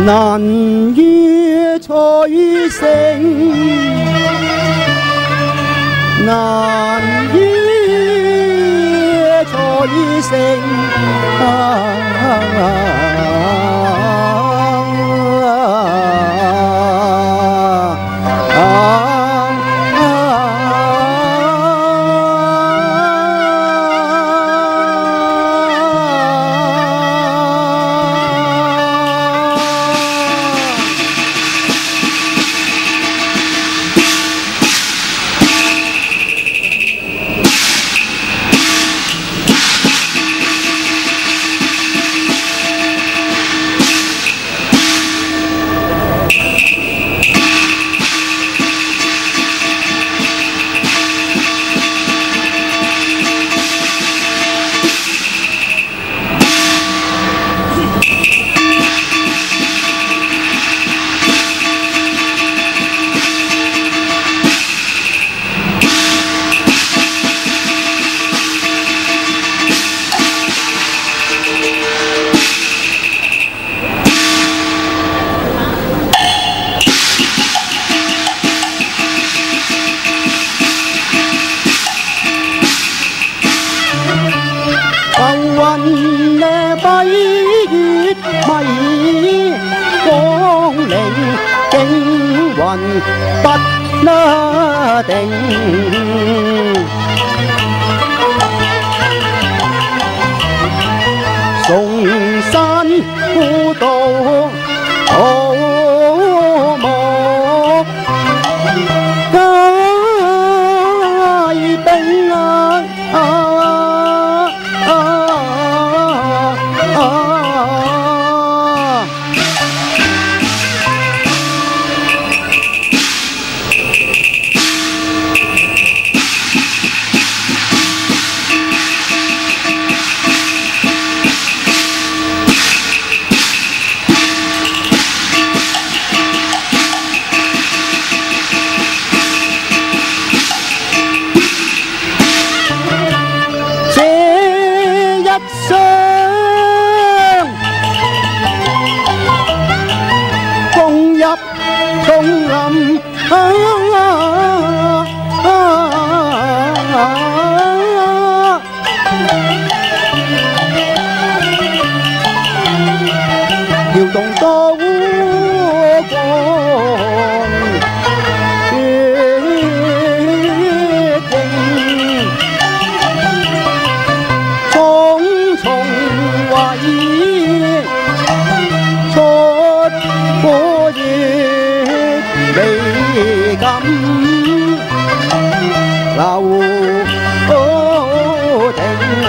难於取勝，難於取勝。不定，崇山孤島好木皆兵叢林搖動刀光，決定重重圍出火焰。未敢留停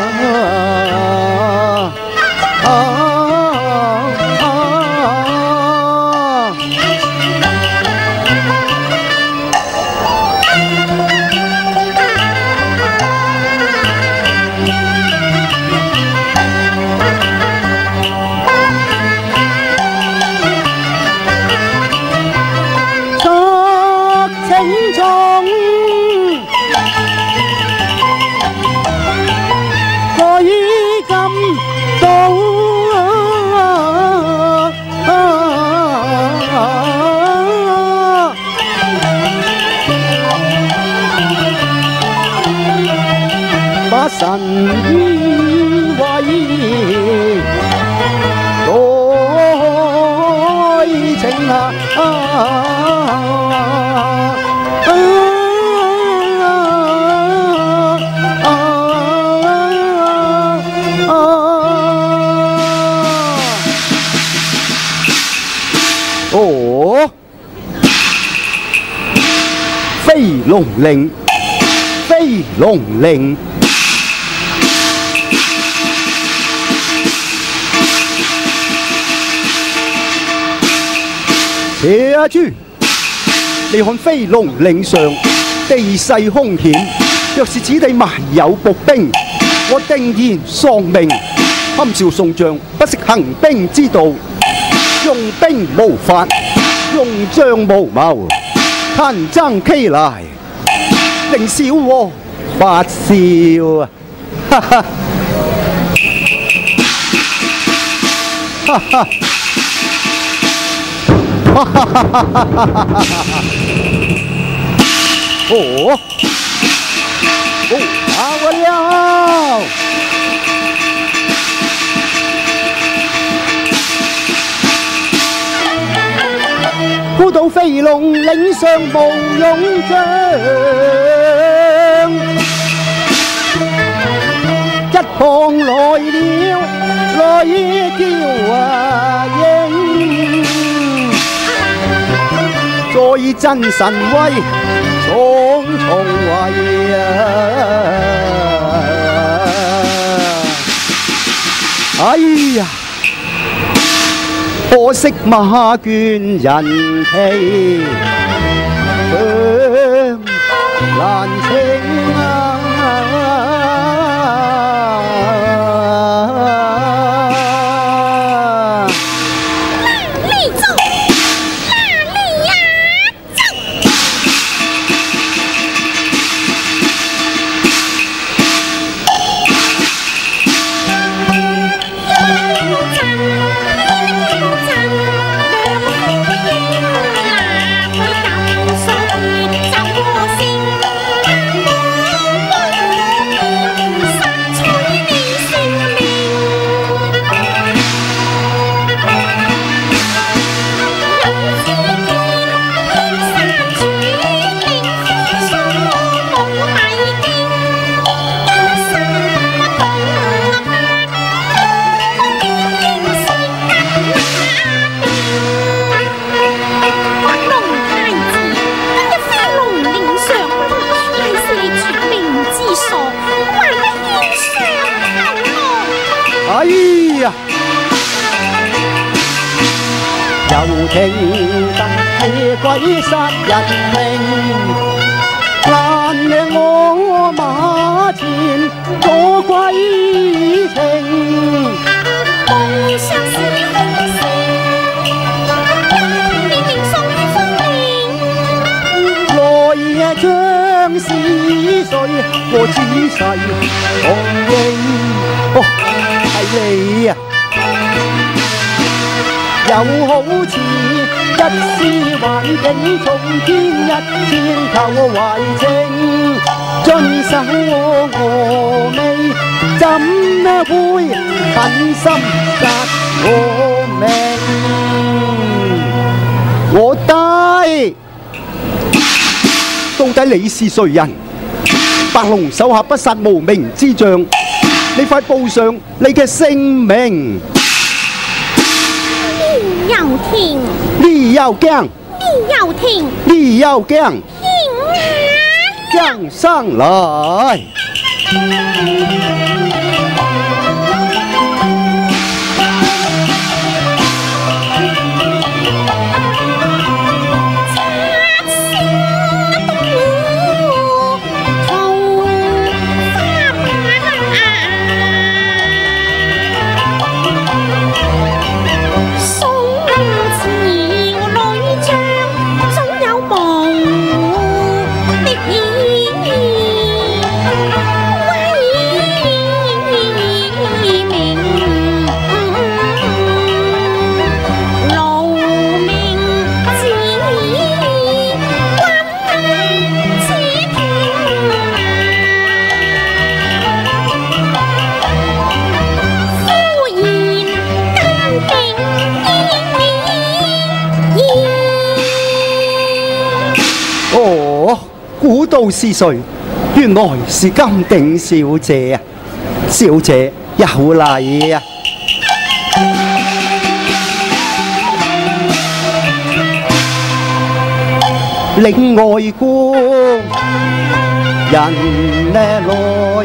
神威來情哦，飛龍令，飛龍令。且住！你看飛龍嶺上地勢兇險，若是此地埋有伏兵，我定然喪命。堪照宋將不識行兵之道，用兵無法，用將無謀，貪爭欺賴，令小禍發笑啊！哈哈，哈哈。 哦，打我了！孤島飛龍嶺上無勇將，一旁來了來叫英，再真神威重重圍哎呀！可惜馬倦人疲，強難稱哎呀！又聽得夜鬼殺人命，難令我馬前做鬼情。夢想是空城，明明送風鈴。來夜將是誰？我仔細看應。係你啊！又好似一絲環境重添一千頭懷情，遵守我未，怎會狠心殺我命？我低，到底你是誰人？白龍手下不殺無名之將，你快報上你嘅姓名。 李有廷， 李有驚， 李有廷， 李有驚， 平安， 將上來。估到是誰？原來是金定小姐啊！小姐有禮啊！令外觀人來，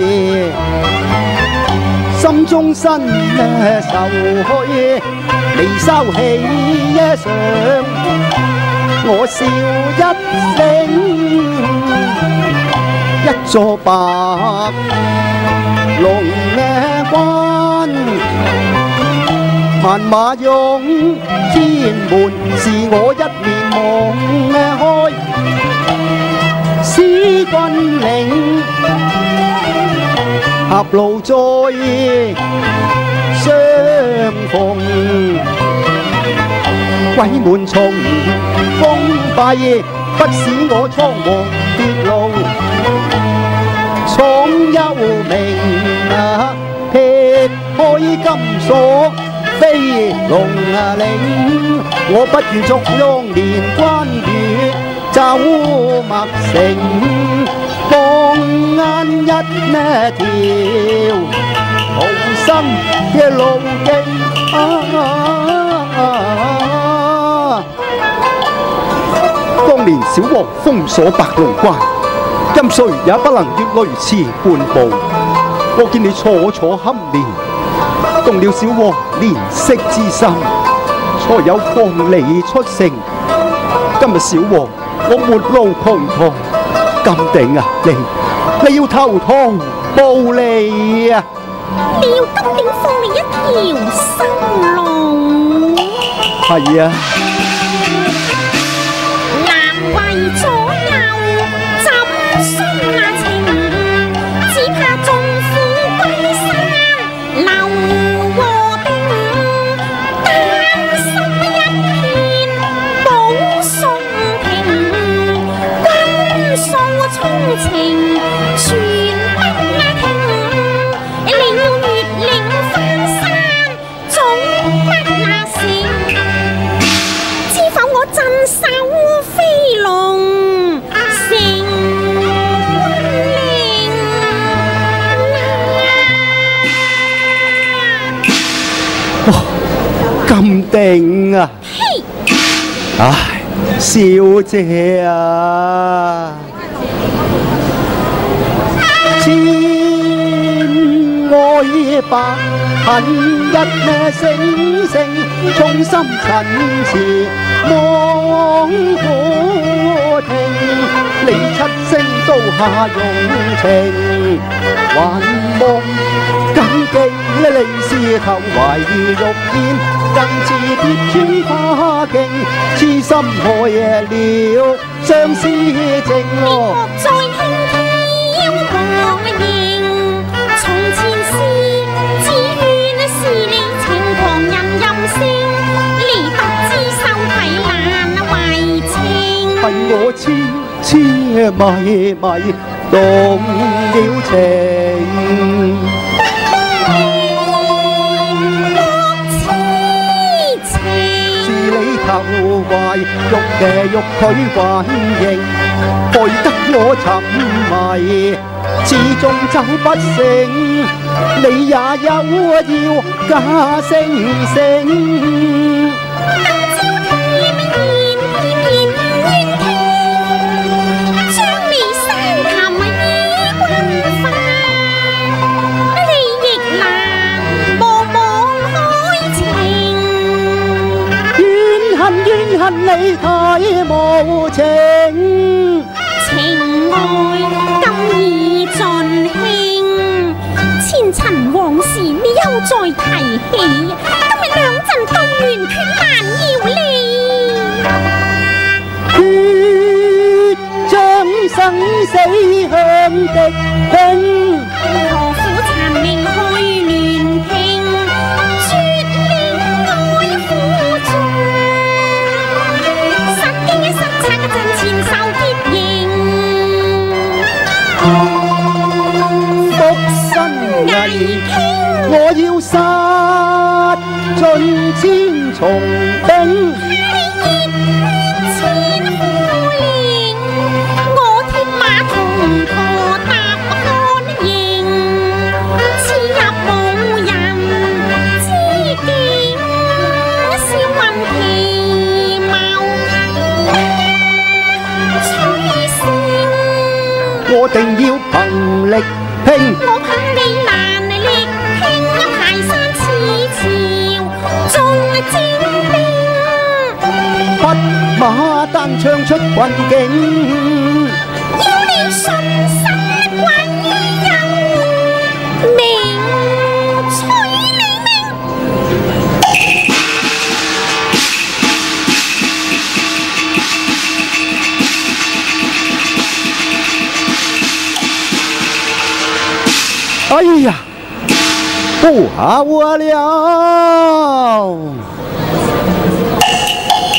心中新愁去，離梢氣上。我笑一聲，一座白龍關，萬馬擁天門，是我一面夢開，使君領合路再相逢。 鬼門重封閉，不使我倉皇跌路。闖幽冥啊，劈開金鎖，飛龍啊嶺，我不如逐long年關羽走麥城，放眼一條無心嘅路徑當年小王封鎖白龍關，今歲也不能越雷池半步。我見你楚楚堪憐，動了小王憐惜之心，才有放你出城。今日小王我沒路窮途，金鼎啊，你要投湯報利啊！ 你要金鼎放你一條生路。 係啊。 難為左右怎信那情，只怕縱虎歸山留和定，丹心一片保宋平，軍數衝情全不聽，你要越嶺翻山總不那成，知否我鎮守飛龍城令金鼎啊！ 嘿， 唉，小姐啊，千愛百恨一聲聲，衷心陳詞望虎庭，你七星刀下用情，還望感激你是投懷玉燕，更似疊穿花徑，痴心害了相思情莫再輕佻忘形，從前事只願是你情狂人任性，你不知收體難為情， 恨我痴痴迷迷動了情。投懷欲拒還形，害得我沉迷，始終走不成，你也有要假惺惺。怨恨你太無情， 情愛今已盡興，前塵往事你又再提起，今日兩陣對圓決難要離， 決將生死向敵拼， 何苦殘命去亂拼，絕戀愛苦盡。前受結形， 福身危傾，我要殺盡千重兵。 千夫令，我鐵馬同陀踏漢營，刺入無人之境，笑運奇謀。 我定要憑力拼， 我怕你難力拼，排山似潮縱精兵， 匹馬單槍出困境， 要你信心歸人命，取你命。 哎呀，不好了！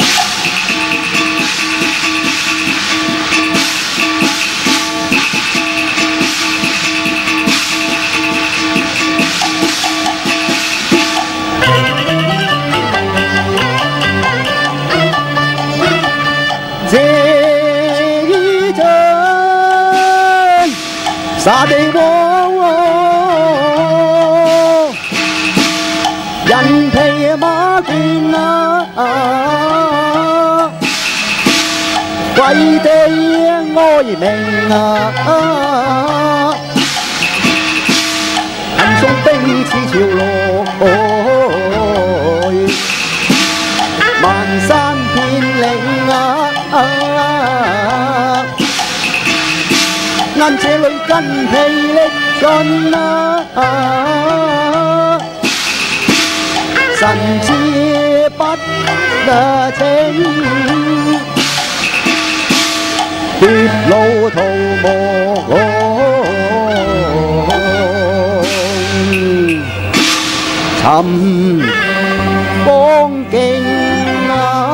沙地窩，人皮馬冠啊，為地哀鳴啊，恨送兵似潮來，萬山遍嶺啊。眼這裏筋疲力盡啊，神志不清，血路途茫，尋光景啊。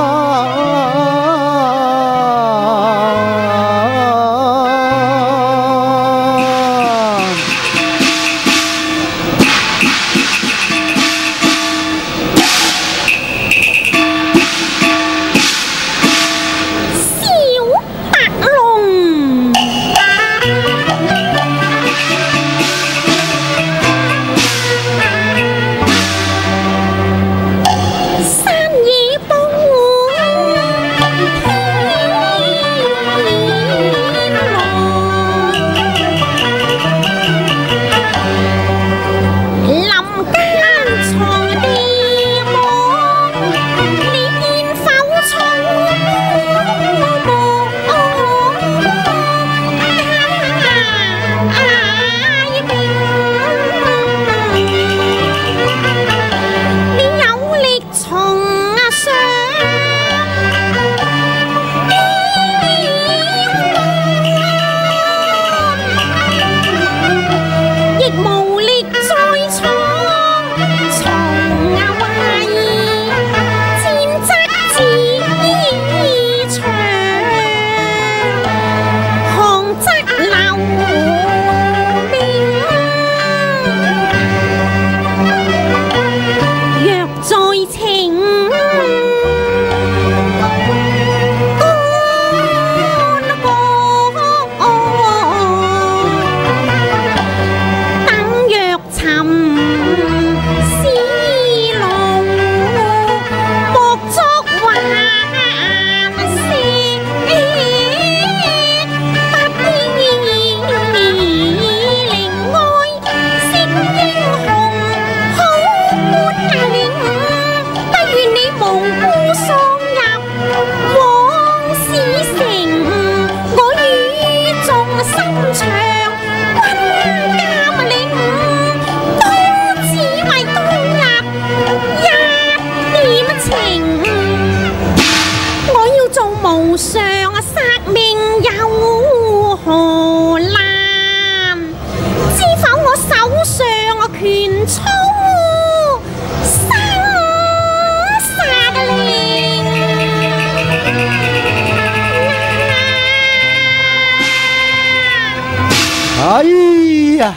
哎呀！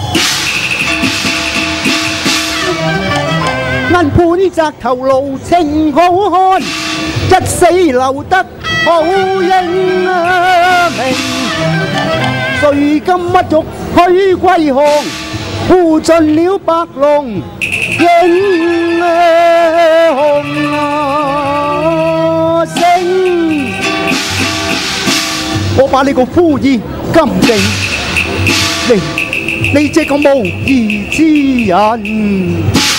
銀盤擲頭露情好漢，一死留得好英啊名。誰今乜族許歸降，負盡了白龍英雄啊聲。我把你個夫兒金定。你這個無義之人，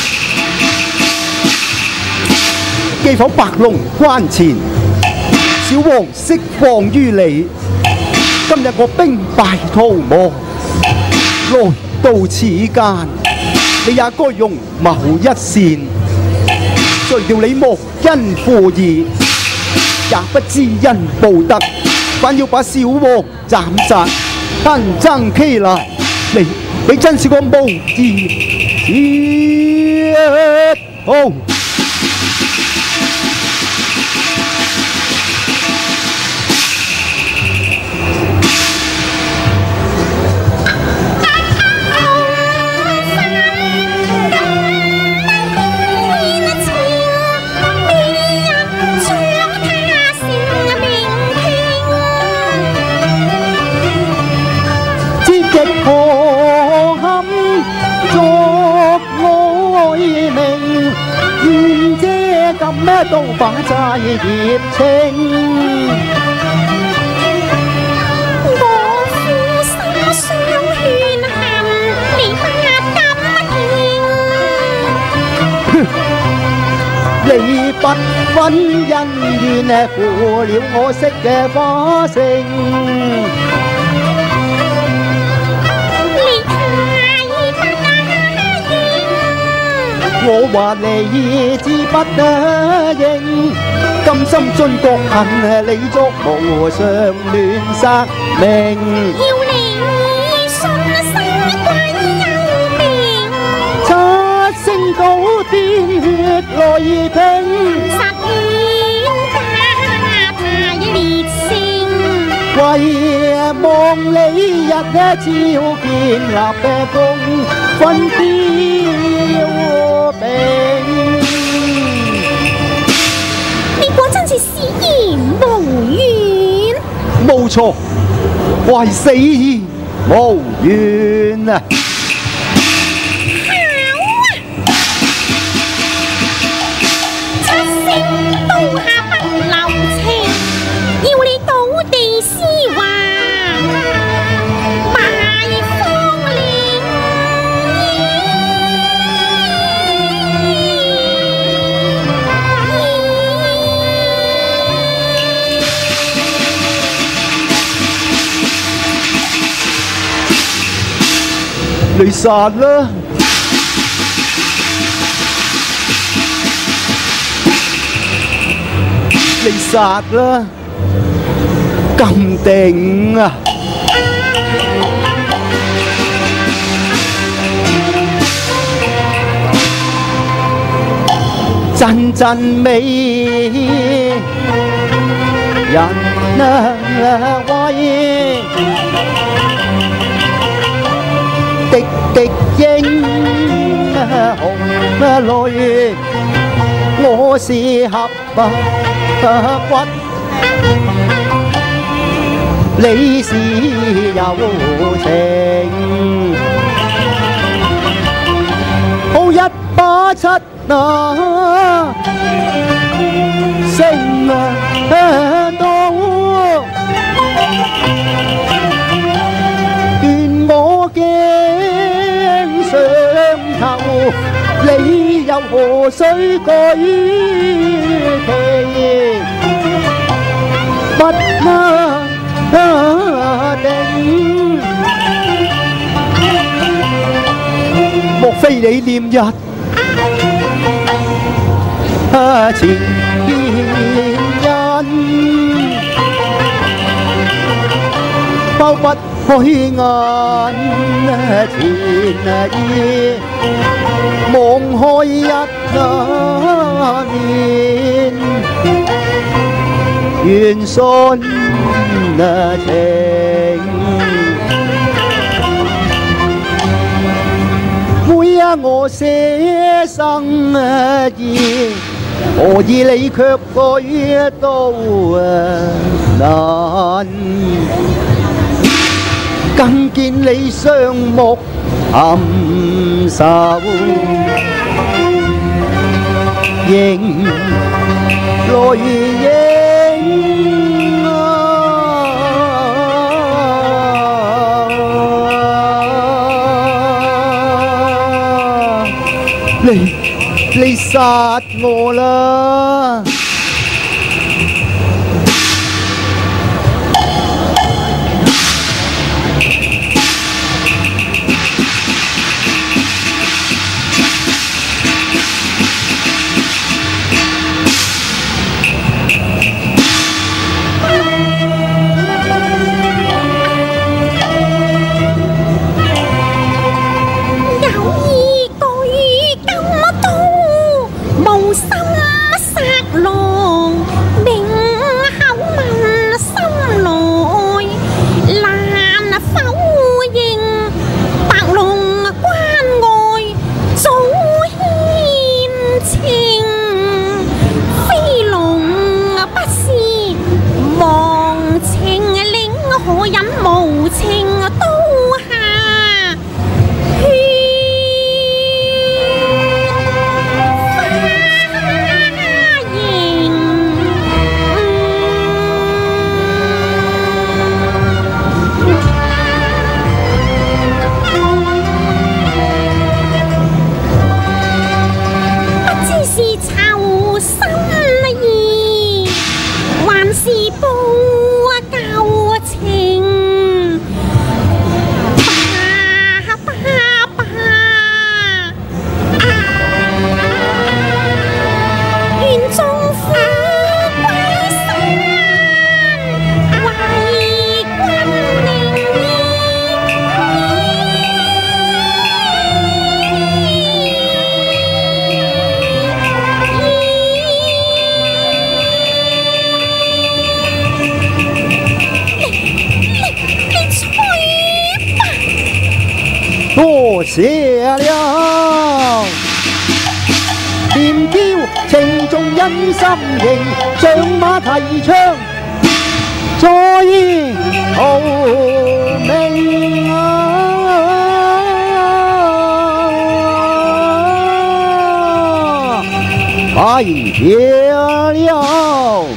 既否白龍關前，小王釋放於你。今日我兵敗逃亡，來到此間，你也該容謀一線。誰料你忘恩負義，也不知恩報德，反要把小王斬殺。恨憎欺賴，你真是個無義之徒。可都把債業清。 我苦心相勸陷，你不敢聽。 你不分恩怨，負了我惜嘅花城。 你太不應， 我話你知不應，甘心進國恨，你作無上亂殺命。 要你信心歸幽冥， 七星高天血來拼。 實願家太烈性。 為望你日朝建立嘅功分標炳。 你果真是死而無怨。 冇錯，我係死而無怨啊！ 七星刀下不留情，要你倒地絲滑，埋芳嶺。 你殺啦！你殺啦！咁定啊！真真美人威，滴滴英雄淚，我是合骨，你是柔情，好一把七啊，勝到願我頸上頭，你又何須舉旗？不定，莫非你念日前人，拋不開眼前意，望開一面，願信情。每我寫生意，何以你卻舉刀難？更見你雙目含愁，仍淚影你殺我啦！ 有意舉刀，無心殺戮。 下了。念嬌情重因心型，上馬提槍，在豪名快下了。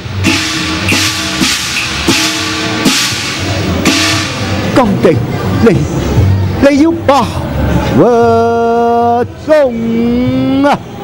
金定，你要把握中啊！